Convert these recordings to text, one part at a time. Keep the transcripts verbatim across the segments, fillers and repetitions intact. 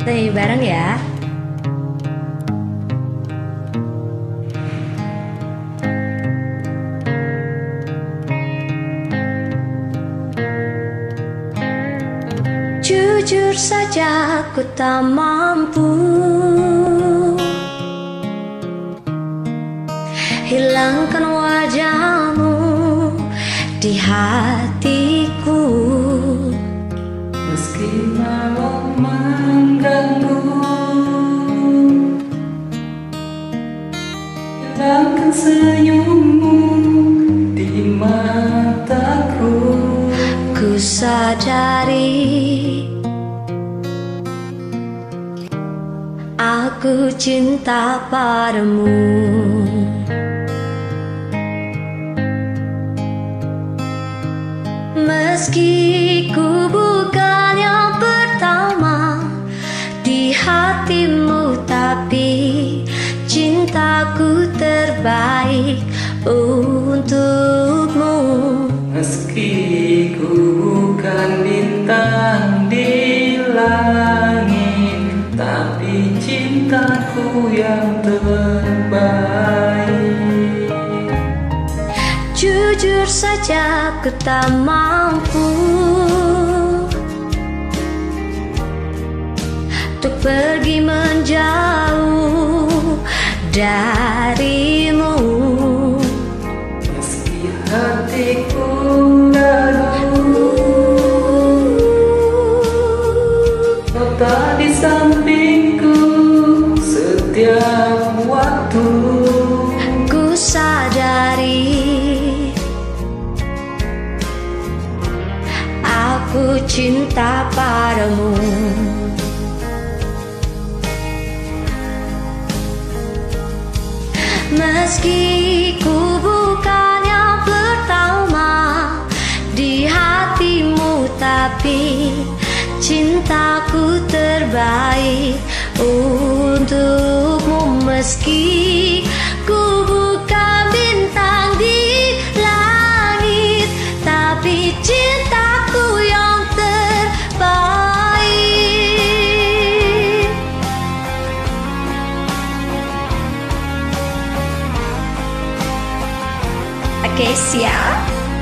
Nyanyi bareng ya. Jujur saja ku tak mampu hilangkan wajahmu di hatiku. Meski malam mengganggu, hilangkan senyummu di mataku. Ku sadari aku cinta padamu. Meski ku bukan yang pertama di hatimu, tapi cintaku terbaik untukmu. Meski ku bukan bintang di langit, tapi cintaku yang terbaik. Jujur saja ku tak mampu untuk pergi menjauh darimu. Meski hatiku ragu, kau tak di sampingku setiap waktu. Ku sadari aku cinta padamu. Meski ku bukan yang pertama di hatimu, tapi cintaku terbaik untukmu. Meski ku bukan bintang di langit, tapi cintaku yang terbaik. Oke, siap?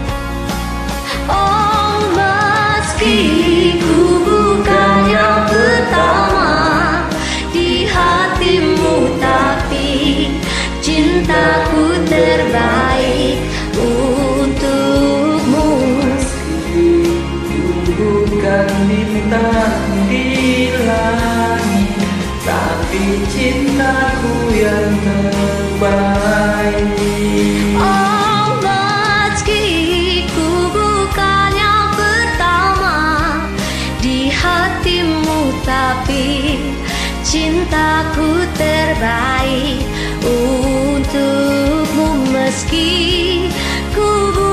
Oh, meski ku bukan yang pertama di hatimu, tapi cintaku terbaik untukmu. Meski ku bukan bintang di langit, tapi cintaku yang terbaik. Oh, meski ku bukan yang pertama di hatimu, tapi cintaku terbaik untukmu. Meski ku